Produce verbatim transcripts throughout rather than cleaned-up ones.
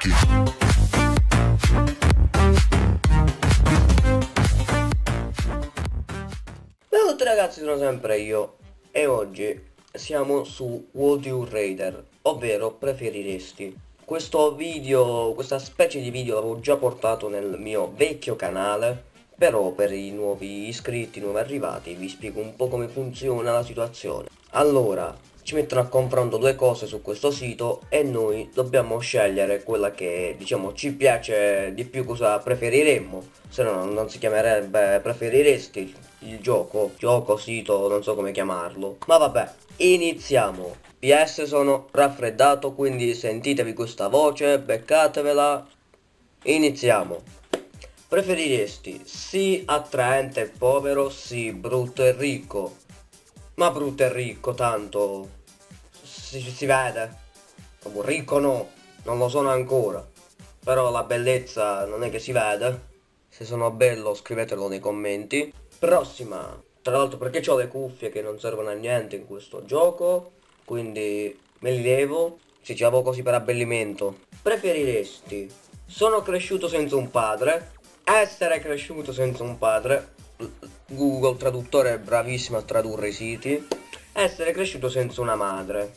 avanti. Ciao a tutti ragazzi, sono sempre io e oggi siamo su Would You Rather, ovvero preferiresti. Questo video, questa specie di video l'avevo già portato nel mio vecchio canale, però per i nuovi iscritti, nuovi arrivati, vi spiego un po' come funziona la situazione. Allora, ci mettono a confronto due cose su questo sito e noi dobbiamo scegliere quella che diciamo ci piace di più, cosa preferiremmo, se no non si chiamerebbe preferiresti il gioco, gioco, sito, non so come chiamarlo. Ma vabbè, iniziamo. P S sono raffreddato, quindi sentitevi questa voce, beccatevela. Iniziamo. Preferiresti sì attraente e povero, sì brutto e ricco. Ma brutto e ricco tanto si, si vede. Proprio ricco no, non lo sono ancora. Però la bellezza non è che si vede. Se sono bello scrivetelo nei commenti. Prossima. Tra l'altro perché ho le cuffie che non servono a niente in questo gioco, quindi me li levo. Sì, ci avevo così per abbellimento. Preferiresti sono cresciuto senza un padre, essere cresciuto senza un padre, Google Traduttore è bravissimo a tradurre i siti, essere cresciuto senza una madre.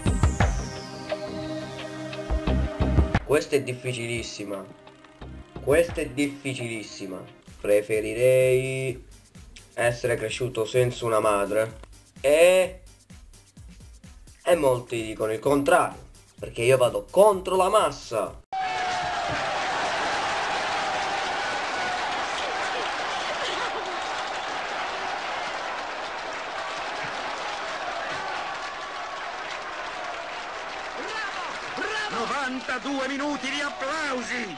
Questa è difficilissima. Questa è difficilissima. Preferirei essere cresciuto senza una madre. E... E molti dicono il contrario, perché io vado contro la massa. novantadue minuti di applausi!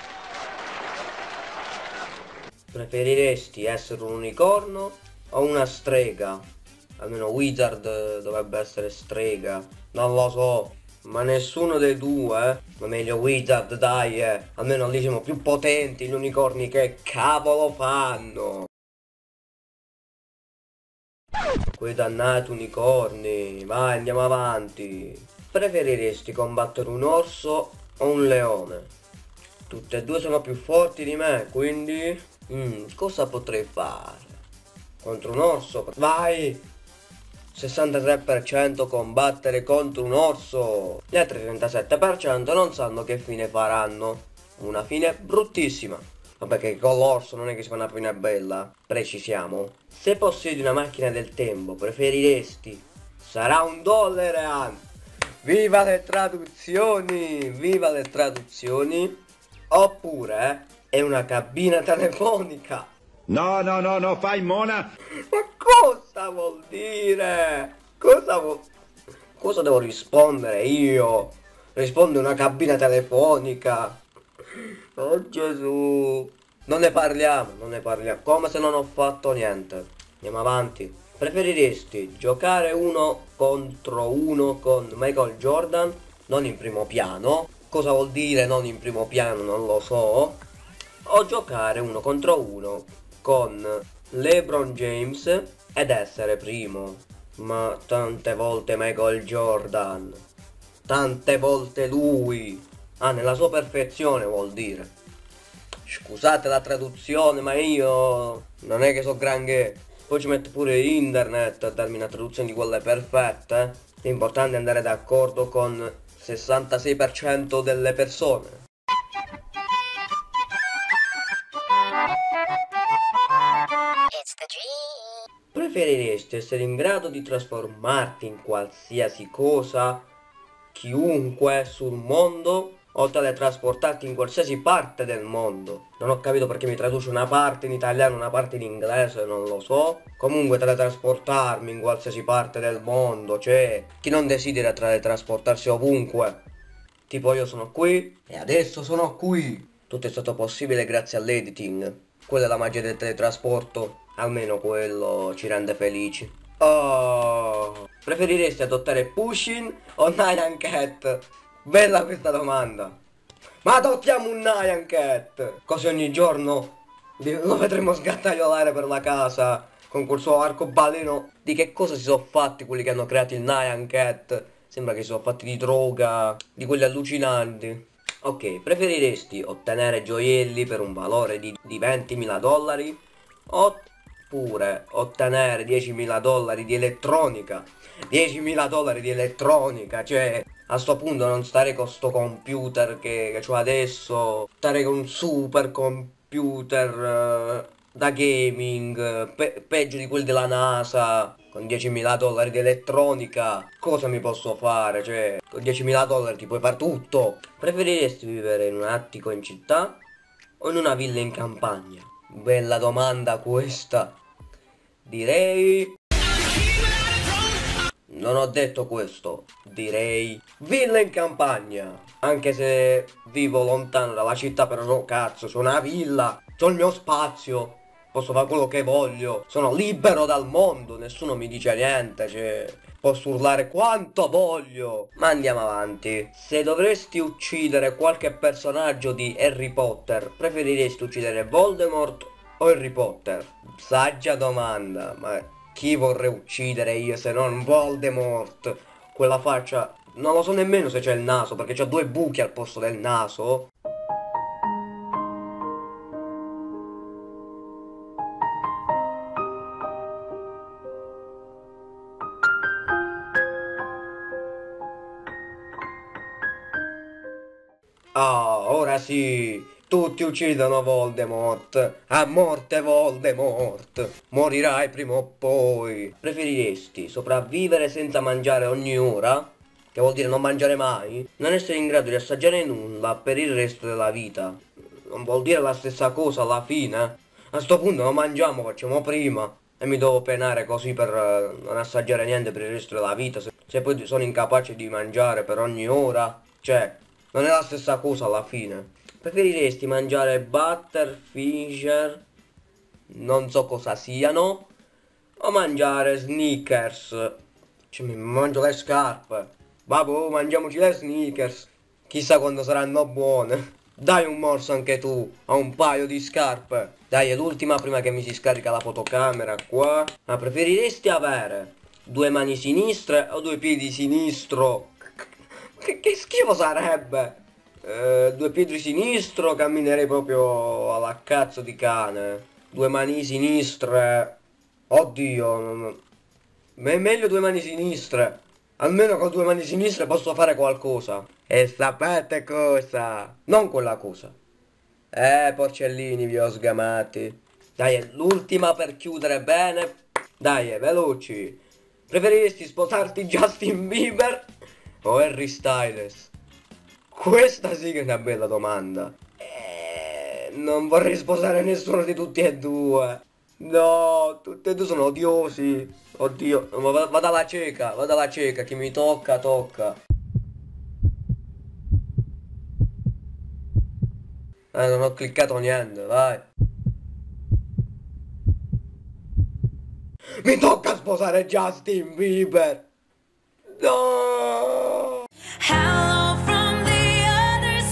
Preferiresti essere un unicorno o una strega? Almeno Wizard dovrebbe essere strega. Non lo so, ma nessuno dei due. Ma meglio Wizard, dai, eh. Almeno lì siamo più potenti gli unicorni, che cavolo fanno? Quei dannati unicorni. Vai, andiamo avanti. Preferiresti combattere un orso o un leone? Tutte e due sono più forti di me, quindi... Mm, cosa potrei fare? Contro un orso? Vai! sessantatré per cento combattere contro un orso. Gli altri trentasette per cento non sanno che fine faranno. Una fine bruttissima. Vabbè, che con l'orso non è che si fa una fine bella. Precisiamo. Se possiedi una macchina del tempo, preferiresti... Sarà un dollaro! Viva le traduzioni! Viva le traduzioni! Oppure è una cabina telefonica. No, no, no, no, fai mona! Ma cosa vuol dire? Cosa vuol... Cosa devo rispondere io? Rispondo una cabina telefonica. Oh Gesù. Non ne parliamo, non ne parliamo. Come se non ho fatto niente. Andiamo avanti. Preferiresti giocare uno contro uno con Michael Jordan, non in primo piano? Cosa vuol dire non in primo piano? Non lo so. O giocare uno contro uno con LeBron James ed essere primo? Ma tante volte Michael Jordan. Tante volte lui. Ah, nella sua perfezione vuol dire. Scusate la traduzione, ma io non è che so granché. Poi ci metto pure internet a darmi una traduzione di quelle perfette. L'importante è andare d'accordo con il sessantasei per cento delle persone. Preferiresti essere in grado di trasformarti in qualsiasi cosa, chiunque sul mondo, o teletrasportarti in qualsiasi parte del mondo? Non ho capito perché mi traduce una parte in italiano, una parte in inglese, non lo so. Comunque teletrasportarmi in qualsiasi parte del mondo, cioè chi non desidera teletrasportarsi ovunque? Tipo io sono qui e adesso sono qui. Tutto è stato possibile grazie all'editing. Quella è la magia del teletrasporto, almeno quello ci rende felici. Oh, preferiresti adottare Pushing o Nyan Cat? Bella questa domanda. Ma adottiamo un Nyan Cat, così ogni giorno lo vedremo sgattaiolare per la casa con quel suo arcobaleno. Di che cosa si sono fatti quelli che hanno creato il Nyan Cat? Sembra che si sono fatti di droga, di quelli allucinanti. Ok, preferiresti ottenere gioielli per un valore di, di ventimila dollari oppure ottenere diecimila dollari di elettronica? diecimila dollari di elettronica, cioè a sto punto non stare con sto computer che, che ho adesso, stare con un super computer uh, da gaming, pe peggio di quelli della NASA, con diecimila dollari di elettronica, cosa mi posso fare? Cioè, con diecimila dollari ti puoi fare tutto. Preferiresti vivere in un attico in città o in una villa in campagna? Bella domanda questa. Direi... Non ho detto questo, direi villa in campagna. Anche se vivo lontano dalla città, però no, cazzo, c'ho una villa, c'ho il mio spazio, posso fare quello che voglio, sono libero dal mondo, nessuno mi dice niente, cioè, posso urlare quanto voglio. Ma andiamo avanti. Se dovresti uccidere qualche personaggio di Harry Potter, preferiresti uccidere Voldemort o Harry Potter? Saggia domanda, ma... chi vorrei uccidere io se non Voldemort? Quella faccia... non lo so nemmeno se c'è il naso, perché c'ha due buchi al posto del naso. Ah, ora sì! Tutti uccidono Voldemort. A morte Voldemort. Morirai prima o poi. Preferiresti sopravvivere senza mangiare ogni ora, che vuol dire non mangiare mai, non essere in grado di assaggiare nulla per il resto della vita? Non vuol dire la stessa cosa alla fine? A sto punto non mangiamo, facciamo prima. E mi devo penare così per uh, non assaggiare niente per il resto della vita, se, se poi sono incapace di mangiare per ogni ora. Cioè, non è la stessa cosa alla fine. Preferiresti mangiare Butterfinger, non so cosa siano, o mangiare Snickers? Cioè, mi mangio le scarpe. Vabbè, mangiamoci le Snickers. Chissà quando saranno buone. Dai un morso anche tu a un paio di scarpe. Dai, è l'ultima prima che mi si scarica la fotocamera qua. Ma preferiresti avere due mani sinistre o due piedi sinistro? Che, che schifo sarebbe! Eh, due piedi sinistro camminerei proprio alla cazzo di cane. Due mani sinistre, oddio, non... è meglio due mani sinistre. Almeno con due mani sinistre posso fare qualcosa. E sapete cosa? Non quella cosa. Eh, porcellini, vi ho sgamati. Dai, è l'ultima per chiudere bene. Dai, è veloci. Preferiresti sposarti Justin Bieber o Harry Styles? Questa sì che è una bella domanda. Eh, non vorrei sposare nessuno di tutti e due. No, tutti e due sono odiosi. Oddio, vado alla cieca, vado alla cieca, chi mi tocca, tocca. Eh, non ho cliccato niente, vai. Mi tocca sposare Justin Bieber. No! Hello from the other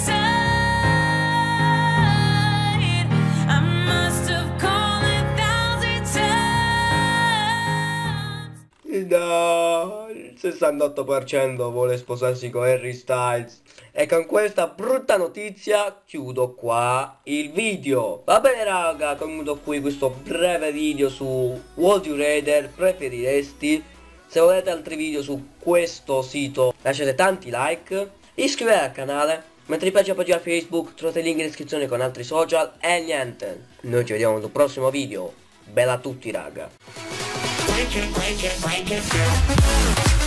side. I must have called a thousand times. No, il sessantotto per cento vuole sposarsi con Harry Styles. E con questa brutta notizia chiudo qua il video. Va bene raga, concludo qui questo breve video su Would You Rather preferiresti. Se volete altri video su questo sito lasciate tanti like, iscrivetevi al canale, mentre vi piace la pagina Facebook trovate il link in descrizione con altri social e niente. Noi ci vediamo sul prossimo video. Bella a tutti raga. Break it, break it, break it.